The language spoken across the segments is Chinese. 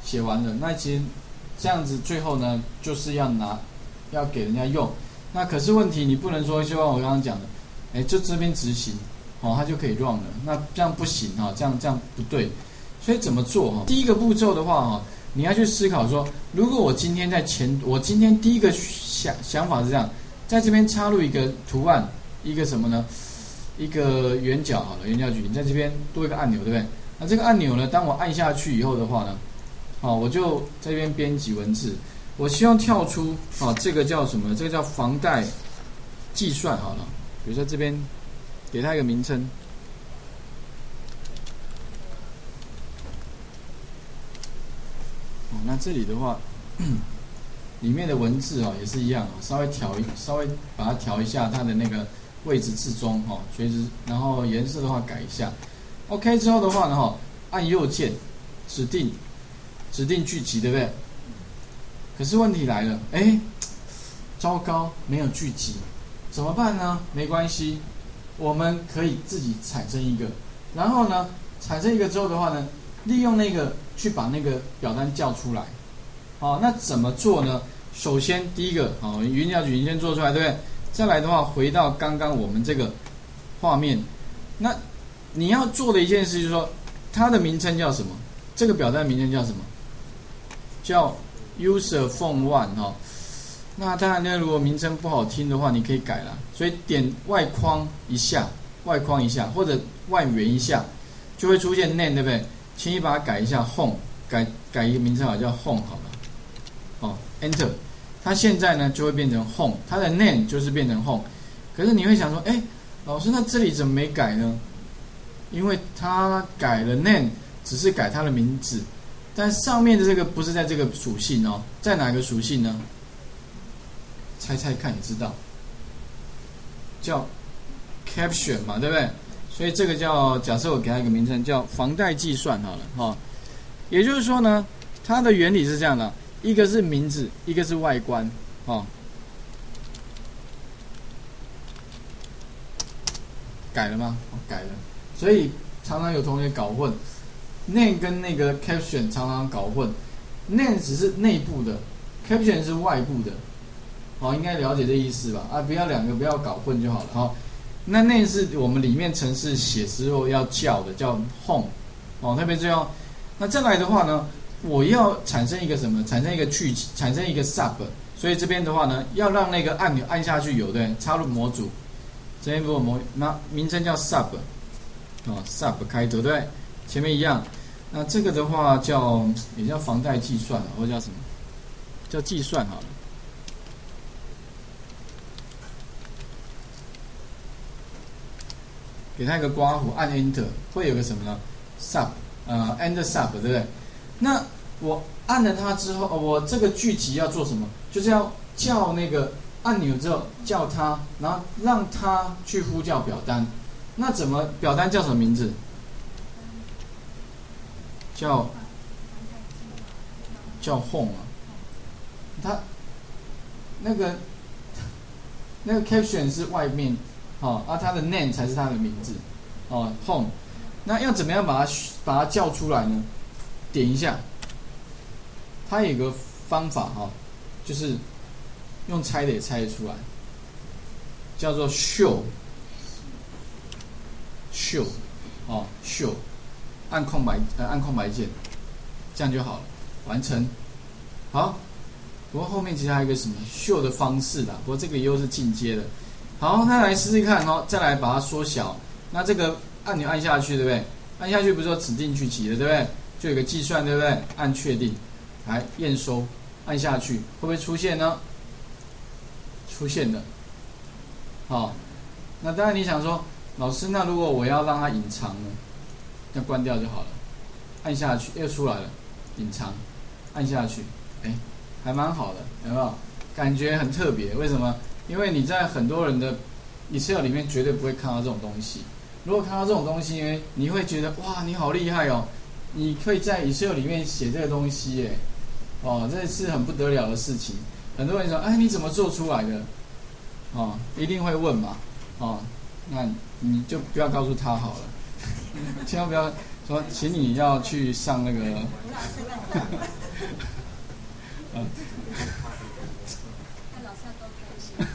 写完了。那其实这样子最后呢，就是要给人家用。那可是问题你不能说就像我刚刚讲的，就这边执行，它就可以 run 了。那这样不行这样不对。所以怎么做第一个步骤的话你要去思考说，如果我今天我今天第一个想法是这样，在这边插入一个图案，一个什么呢？一个圆角好了，圆角矩形在这边多一个按钮，对不对？那这个按钮呢，当我按下去以后的话呢，我就在这边编辑文字。我希望跳出这个叫什么？这个叫房贷计算好了。比如说这边给它一个名称。那这里的话，里面的文字也是一样，稍微把它调一下它的那个位置至中垂直，然后颜色的话改一下。OK 之后的话呢按右键指定剧集，对不对？可是问题来了，糟糕，没有剧集，怎么办呢？没关系，我们可以自己产生一个，然后呢，产生一个之后的话呢，利用那个去把那个表单叫出来。那怎么做呢？首先第一个圆角矩形先做出来，对不对？再来的话，回到刚刚我们这个画面，那你要做的一件事就是说，它的名称叫什么？这个表单名称叫什么？叫 User Form One 那当然呢，如果名称不好听的话，你可以改啦。所以点外框一下，或者外缘一下，就会出现 name， 对不对？轻易把它改一下 home， 改一个名称好叫 home 好了。Enter， 它现在呢就会变成 home， 它的 name 就是变成 home。可是你会想说，老师，那这里怎么没改呢？因为它改了 name， 只是改它的名字，但上面的这个不是在这个属性在哪个属性呢？猜猜看，你知道？叫 caption 嘛，对不对？所以这个叫，假设我给它一个名称叫房贷计算好了也就是说呢，它的原理是这样的，一个是名字，一个是外观改了吗？改了。所以常常有同学搞混 name 跟那个 caption 常常搞混 name 只是内部的 caption 是外部的应该了解这意思吧？不要两个不要搞混就好了那 name 是我们里面程式写时候要叫的，叫 home 特别重要。那再来的话呢，我要产生一个什么？产生一个句子，产生一个 sub。所以这边的话呢，要让那个按钮按下去有对，插入模组。这边如果那名称叫 sub sub 开头对，前面一样。那这个的话也叫房贷计算或者叫什么？叫计算好了。给它一个刮弧，按 Enter 会有个什么呢 ？Sub Enter Sub 对不对？那我按了它之后，我这个剧集要做什么？就是要叫那个按钮之后叫它，然后让它去呼叫表单。那怎么表单叫什么名字？叫 Home 它那个 caption 是外面。它的 name 才是它的名字，home。那要怎么样把它叫出来呢？点一下，它有个方法就是用猜的也猜得出来，叫做 show， 按空白键，这样就好了，完成。好，不过后面其实还有一个什么 show 的方式啦，不过这个又是进阶的。好，那来试试看再来把它缩小。那这个按钮按下去，对不对？按下去不是说指定句集了，对不对？就有个计算，对不对？按确定，来验收，按下去，会不会出现呢？出现了。那当然你想说，老师，那如果我要让它隐藏呢？那关掉就好了。按下去又出来了，隐藏，按下去，还蛮好的，有没有？感觉很特别，为什么？因为你在很多人的 Excel 里面绝对不会看到这种东西。如果看到这种东西，你会觉得哇，你好厉害哦！你可以在 Excel 里面写这个东西耶，这是很不得了的事情。很多人说，你怎么做出来的？一定会问嘛，那你就不要告诉他好了，千万不要说，请你要去上那个。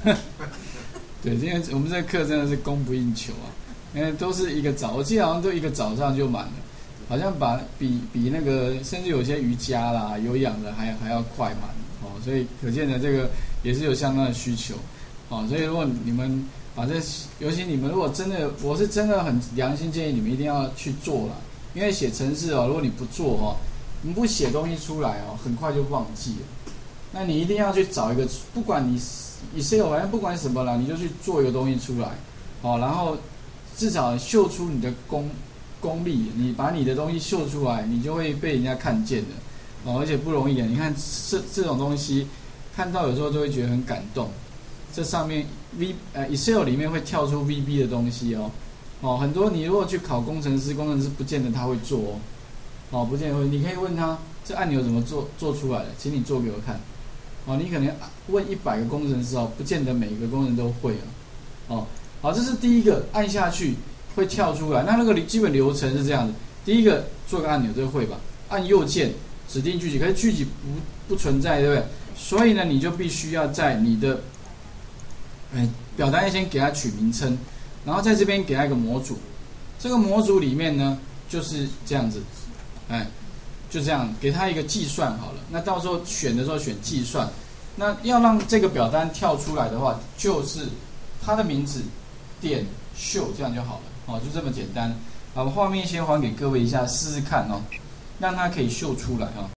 对，因为我们这个课真的是供不应求啊，因为都是一个早，我记得好像都一个早上就满了，好像比那个甚至有些瑜伽啦、有氧的还要快满哦，所以可见的这个也是有相当的需求哦，所以如果你们尤其你们如果真的，我是真的很良心建议你们一定要去做啦，因为写程式哦，如果你不做哦，你不写东西出来哦，很快就忘记了。那你一定要去找一个，不管你 Excel 反正不管什么啦，你就去做一个东西出来，哦，然后至少秀出你的功力，你把你的东西秀出来，你就会被人家看见的，哦，而且不容易的。你看这种东西，看到有时候就会觉得很感动。这上面Excel 里面会跳出 VB 的东西哦，哦，很多你如果去考工程师不见得他会做哦，哦，不见得会，你可以问他这按钮怎么做出来的，请你做给我看。哦，你可能问100个工程师哦，不见得每一个工程都会啊。哦，好，这是第一个，按下去会跳出来。那个基本流程是这样的：第一个做个按钮，这个会吧？按右键指定句集，可是句集不存在，对不对？所以呢，你就必须要在你的表单先给它取名称，然后在这边给它一个模组。这个模组里面呢，就是这样子，就这样给它一个计算好了。那到时候选的时候选计算。那要让这个表单跳出来的话，就是它的名字点秀，这样就好了。哦，就这么简单。好，画面先还给各位一下，试试看哦，让它可以秀出来哦。